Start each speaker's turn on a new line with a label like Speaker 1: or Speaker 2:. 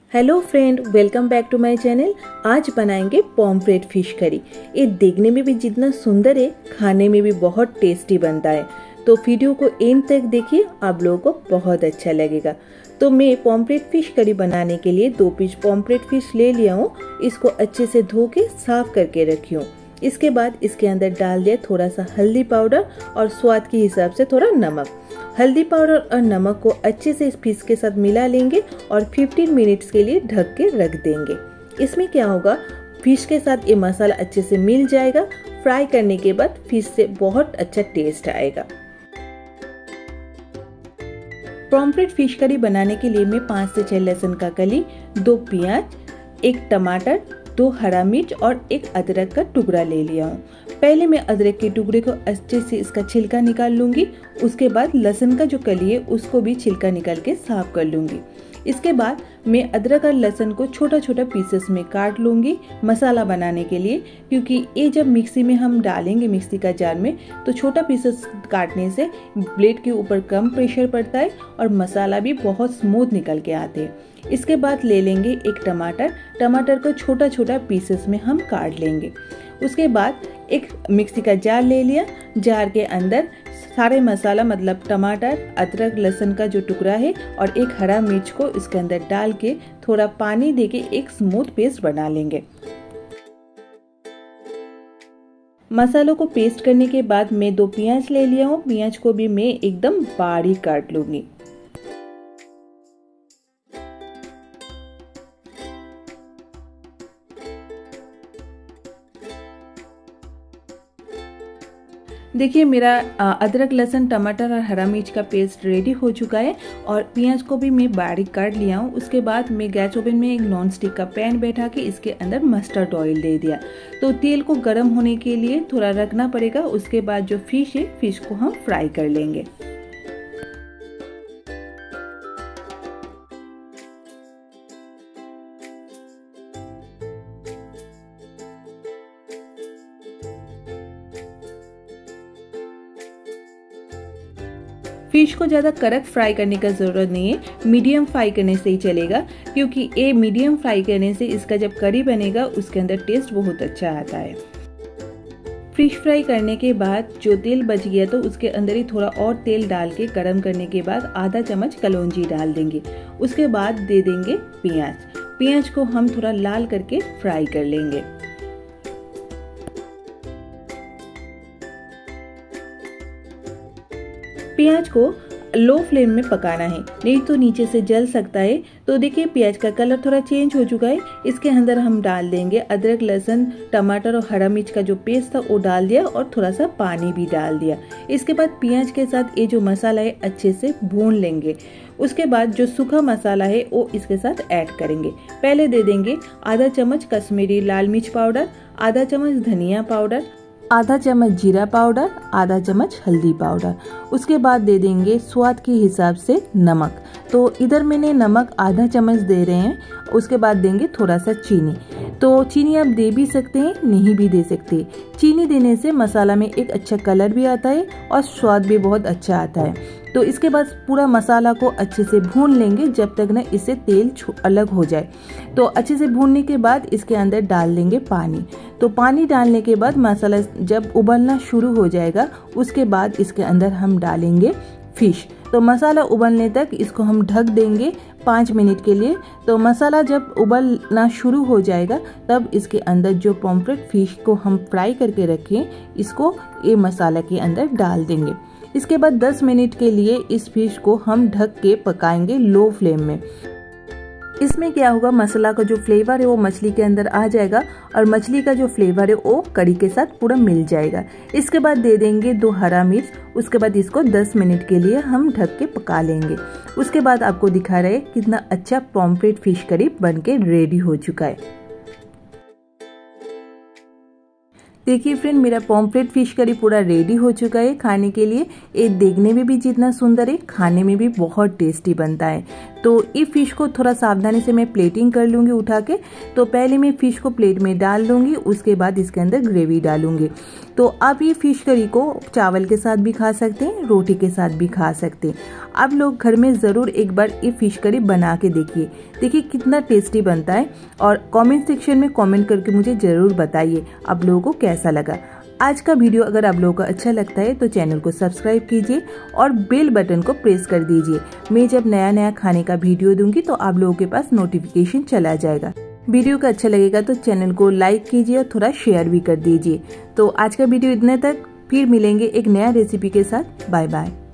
Speaker 1: Hello friend, welcome back to my channel. आज बनाएंगे pomfret fish curry. ये देखने में भी जितना सुंदर है, खाने में भी बहुत टेस्टी बनता है। तो वीडियो को एंड तक देखिए, आप लोगों को बहुत अच्छा लगेगा। तो मैं पॉम्फ्रेट फिश करी बनाने के लिए 2 पीस पॉम्फ्रेट फिश ले लिया हूँ। इसको अच्छे से धो के साफ करके रखी हूँ। इसके बाद इसके अंदर डाल दिया थोड़ा सा हल्दी पाउडर और स्वाद के हिसाब से थोड़ा नमक। हल्दी पाउडर और नमक को अच्छे से इस फिश के साथ मिला लेंगे और 15 मिनट्स के लिए ढक के रख देंगे। इसमें क्या होगा, फिश के साथ ये मसाला अच्छे से मिल जाएगा। फ्राई करने के बाद फिश से बहुत अच्छा टेस्ट आएगा। पॉम्फ्रेट फिश करी बनाने के लिए मैं 5 से 6 लहसुन का कली, 2 प्याज, 1 टमाटर, 2 हरा मिर्च और 1 अदरक का टुकड़ा ले लिया हूँ। पहले मैं अदरक के टुकड़े को अच्छे से इसका छिलका निकाल लूंगी। उसके बाद लहसुन का जो कली है उसको भी छिलका निकाल के साफ कर लूंगी। इसके बाद मैं अदरक और लहसुन को छोटा छोटा पीसेस में काट लूंगी मसाला बनाने के लिए, क्योंकि ये जब मिक्सी में हम डालेंगे मिक्सी का जार में, तो छोटा पीसेस काटने से ब्लेड के ऊपर कम प्रेशर पड़ता है और मसाला भी बहुत स्मूथ निकल के आते हैं। इसके बाद ले लेंगे 1 टमाटर को छोटा छोटा पीसेस में हम काट लेंगे। उसके बाद एक मिक्सी का जार ले लिया। जार के अंदर सारे मसाला मतलब टमाटर, अदरक, लहसुन का जो टुकड़ा है और 1 हरा मिर्च को इसके अंदर डाल के थोड़ा पानी देके एक स्मूथ पेस्ट बना लेंगे। मसालों को पेस्ट करने के बाद मैं 2 प्याज ले लिया हूँ। प्याज को भी मैं एकदम बारीक काट लूंगी। देखिए मेरा अदरक, लहसुन, टमाटर और हरा मिर्च का पेस्ट रेडी हो चुका है और प्याज को भी मैं बारीक काट लिया हूँ। उसके बाद मैं गैस ओवन में एक नॉन स्टिक का पैन बैठा के इसके अंदर मस्टर्ड ऑयल दे दिया। तो तेल को गर्म होने के लिए थोड़ा रखना पड़ेगा। उसके बाद जो फिश है, फिश को हम फ्राई कर लेंगे। फिश को ज़्यादा कड़क फ्राई करने का ज़रूरत नहीं है, मीडियम फ्राई करने से ही चलेगा, क्योंकि ये मीडियम फ्राई करने से इसका जब करी बनेगा उसके अंदर टेस्ट बहुत अच्छा आता है। फिश फ्राई करने के बाद जो तेल बच गया तो उसके अंदर ही थोड़ा और तेल डाल के गर्म करने के बाद आधा चम्मच कलौंजी डाल देंगे। उसके बाद दे देंगे प्याज को हम थोड़ा लाल करके फ्राई कर लेंगे। प्याज को लो फ्लेम में पकाना है, नहीं तो नीचे से जल सकता है। तो देखिए प्याज का कलर थोड़ा चेंज हो चुका है। इसके अंदर हम डाल देंगे अदरक, लहसुन, टमाटर और हरा मिर्च का जो पेस्ट था वो डाल दिया और थोड़ा सा पानी भी डाल दिया। इसके बाद प्याज के साथ ये जो मसाला है अच्छे से भून लेंगे। उसके बाद जो सूखा मसाला है वो इसके साथ ऐड करेंगे। पहले दे देंगे आधा चम्मच कश्मीरी लाल मिर्च पाउडर, आधा चम्मच धनिया पाउडर, आधा चम्मच जीरा पाउडर, आधा चम्मच हल्दी पाउडर। उसके बाद दे देंगे स्वाद के हिसाब से नमक। तो इधर मैंने नमक आधा चम्मच दे रहे हैं। उसके बाद देंगे थोड़ा सा चीनी। तो चीनी आप दे भी सकते हैं, नहीं भी दे सकते। चीनी देने से मसाला में एक अच्छा कलर भी आता है और स्वाद भी बहुत अच्छा आता है। तो इसके बाद पूरा मसाला को अच्छे से भून लेंगे जब तक ना इससे तेल अलग हो जाए। तो अच्छे से भूनने के बाद इसके अंदर डाल देंगे पानी। तो पानी डालने के बाद मसाला जब उबलना शुरू हो जाएगा उसके बाद इसके अंदर हम डालेंगे फिश। तो मसाला उबलने तक इसको हम ढक देंगे 5 मिनट के लिए। तो मसाला जब उबलना शुरू हो जाएगा तब इसके अंदर जो पॉम्फ्रेट फिश को हम फ्राई करके रखें इसको ये मसाला के अंदर डाल देंगे। इसके बाद 10 मिनट के लिए इस फिश को हम ढक के पकाएंगे लो फ्लेम में। इसमें क्या होगा, मसाला का जो फ्लेवर है वो मछली के अंदर आ जाएगा और मछली का जो फ्लेवर है वो कड़ी के साथ पूरा मिल जाएगा। इसके बाद दे देंगे 2 हरा मिर्च। उसके बाद इसको 10 मिनट के लिए हम ढक के पका लेंगे। उसके बाद आपको दिखा रहे कितना अच्छा पॉम्फ्रेट फिश करी बनके रेडी हो चुका है। देखिए फ्रेंड, मेरा पॉम्फ्रेट फिश करी पूरा रेडी हो चुका है खाने के लिए। ये देखने में भी जितना सुंदर है, खाने में भी बहुत टेस्टी बनता है। तो ये फिश को थोड़ा सावधानी से मैं प्लेटिंग कर लूँगी उठा के। तो पहले मैं फिश को प्लेट में डाल लूँगी, उसके बाद इसके अंदर ग्रेवी डालूँगी। तो आप ये फिश करी को चावल के साथ भी खा सकते हैं, रोटी के साथ भी खा सकते हैं। आप लोग घर में ज़रूर एक बार ये फिश करी बना के देखिए कितना टेस्टी बनता है। और कमेंट सेक्शन में कमेंट करके मुझे ज़रूर बताइए आप लोगों को कैसा लगा। आज का वीडियो अगर आप लोगों को अच्छा लगता है तो चैनल को सब्सक्राइब कीजिए और बेल बटन को प्रेस कर दीजिए। मैं जब नया खाने का वीडियो दूंगी तो आप लोगों के पास नोटिफिकेशन चला जाएगा। वीडियो का अच्छा लगेगा तो चैनल को लाइक कीजिए और थोड़ा शेयर भी कर दीजिए। तो आज का वीडियो इतने तक, फिर मिलेंगे एक नया रेसिपी के साथ। Bye bye.